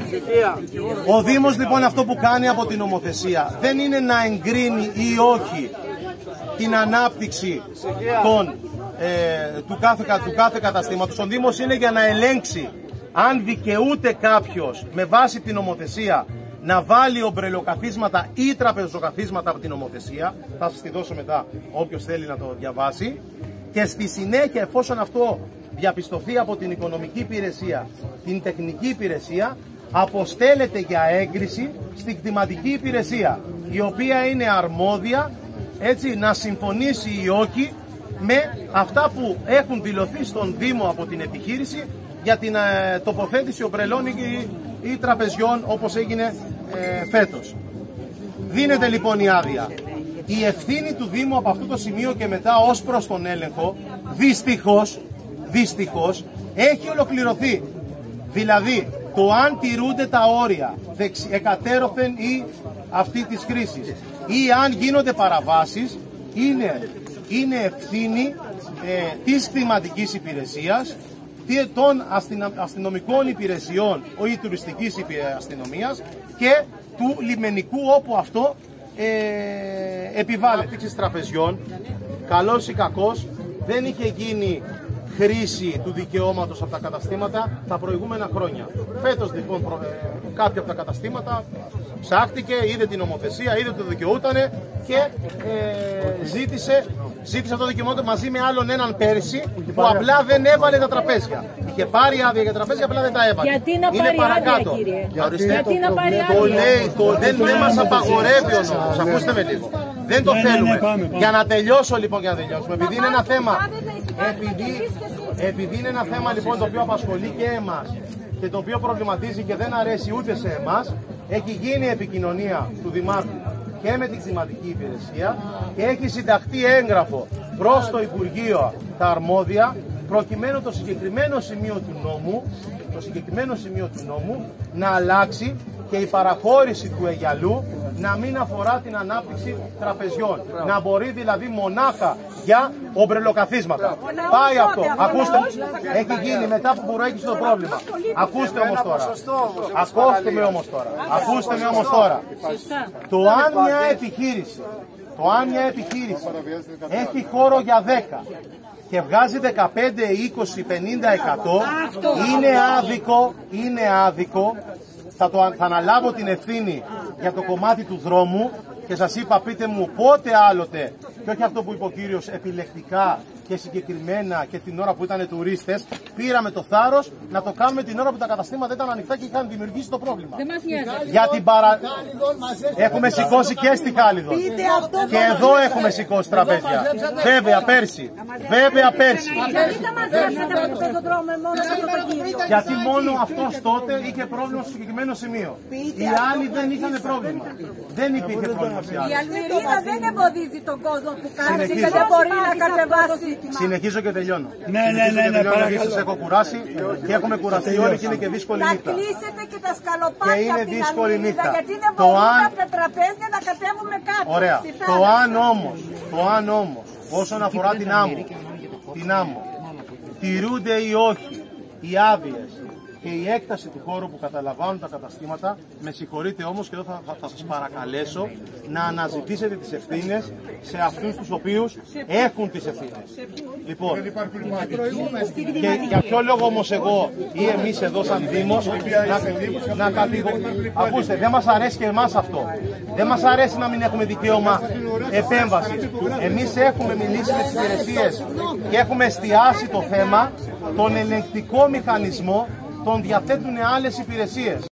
Ο Δήμος λοιπόν αυτό που κάνει από την νομοθεσία δεν είναι να εγκρίνει ή όχι την ανάπτυξη του κάθε καταστήματος. Ο Δήμος είναι για να ελέγξει αν δικαιούται κάποιος με βάση την νομοθεσία να βάλει ομπρελοκαθίσματα ή τραπεζοκαθίσματα από την νομοθεσία. Θα σας τη δώσω μετά όποιος θέλει να το διαβάσει. Και στη συνέχεια, εφόσον αυτό διαπιστωθεί από την οικονομική υπηρεσία, την τεχνική υπηρεσία, αποστέλλεται για έγκριση στην κτηματική υπηρεσία, η οποία είναι αρμόδια έτσι να συμφωνήσει ή όχι με αυτά που έχουν δηλωθεί στον Δήμο από την επιχείρηση για την τοποθέτηση ομπρελών ή τραπεζιών, όπως έγινε φέτος. Δίνεται λοιπόν η άδεια. Η ευθύνη του Δήμου από αυτό το σημείο και μετά ως προς τον έλεγχο δυστυχώς έχει ολοκληρωθεί. Δηλαδή το αν τηρούνται τα όρια εκατέρωθεν ή αυτή της κρίσης ή αν γίνονται παραβάσεις είναι ευθύνη της κτηματικής υπηρεσίας, των αστυνομικών υπηρεσιών ή τουριστικής αστυνομίας και του λιμενικού όπου αυτό επιβάλλεται. Της τραπεζιών, καλός ή κακός, δεν είχε γίνει χρήση του δικαιώματος από τα καταστήματα τα προηγούμενα χρόνια. Φέτος λοιπόν κάποια από τα καταστήματα είδε την νομοθεσία, είδε ότι το δικαιούτανε και ζήτησε αυτό το δικαιώματα μαζί με άλλον έναν πέρσι που απλά δεν έβαλε τα τραπέζια. Είχε πάρει άδεια για τραπέζια, απλά δεν τα έβαλε. Γιατί να πάρει άδεια, κύριε? Γιατί να πάρει άδεια? Δεν μας απαγορεύει ο νόμος. Ακούστε με λίγο. Δεν το θέλουμε. Για να τελειώσω λοιπόν, επειδή είναι ένα θέμα, επειδή είναι ένα θέμα λοιπόν το οποίο απασχολεί και εμάς και το οποίο προβληματίζει και δεν αρέσει ούτε σε εμάς, έχει γίνει επικοινωνία του Δημάρχου και με την κτηματική υπηρεσία και έχει συνταχθεί έγγραφο προς το Υπουργείο τα αρμόδια, προκειμένου το συγκεκριμένο σημείο του νόμου να αλλάξει και η παραχώρηση του Αιγιαλού να μην αφορά την ανάπτυξη τραπεζιών. Να μπορεί δηλαδή μονάχα για ομπρελοκαθίσματα. Πάει αυτό. Ακούστε, έχει γίνει μετά που προέκυψε το πρόβλημα. Ακούστε όμως τώρα. Ακούστε με όμως τώρα. Το αν μια επιχείρηση έχει χώρο για 10 και βγάζει 15, 20, 50, 100, είναι άδικο. Θα αναλάβω την ευθύνη για το κομμάτι του δρόμου και σας είπα, πείτε μου πότε άλλοτε, και όχι αυτό που είπε ο κύριος, επιλεκτικά και συγκεκριμένα και την ώρα που ήταν τουρίστες, πήραμε το θάρρος να το κάνουμε την ώρα που τα καταστήματα ήταν ανοιχτά και είχαν δημιουργήσει το πρόβλημα. Δεν μας νοιάζει. Για την Έχουμε σηκώσει και στη Χάλιδο. Και εδώ έχουμε σηκώσει τραπέζια. Βέβαια πέρσι. Γιατί μόνο αυτός τότε είχε πρόβλημα στο συγκεκριμένο σημείο. Οι άλλοι δεν είχαν πρόβλημα. Δεν υπήρχε πρόβλημα σε άλλους. Η Αλμυρίδα δεν εμποδίζει τον κόσμο που κάνει και δεν μπορεί να κατεβάσει. Συνεχίζω και τελειώνω. Ναι, Σας έχω κουράσει και έχουμε κουραστεί όλοι και είναι και δύσκολη νύχτα. Να κλείσετε και τα σκαλοπάτια. Και είναι δύσκολη νύχτα. Γιατί δεν μπορούμε από τα τραπέζια να κατέβουμε κάτω. Ωραία. Το αν όμως, όσον αφορά την άμμο, τηρούνται ή όχι οι άδειες και η έκταση του χώρου που καταλαμβάνουν τα καταστήματα, με συγχωρείτε όμως και εδώ θα σας παρακαλέσω να αναζητήσετε τις ευθύνες σε αυτούς τους οποίους έχουν τις ευθύνες. Λοιπόν, και για ποιο λόγο όμως εγώ ή εμείς εδώ σαν Δήμος να κατηγορούμε? Ακούστε, δεν μας αρέσει και εμάς αυτό. Δεν μας αρέσει να μην έχουμε δικαίωμα επέμβασης. Εμείς έχουμε μιλήσει με τις υπηρεσίες και έχουμε εστιάσει το θέμα, τον ελεγκτικό μηχανισμό τον διαθέτουν άλλες υπηρεσίες.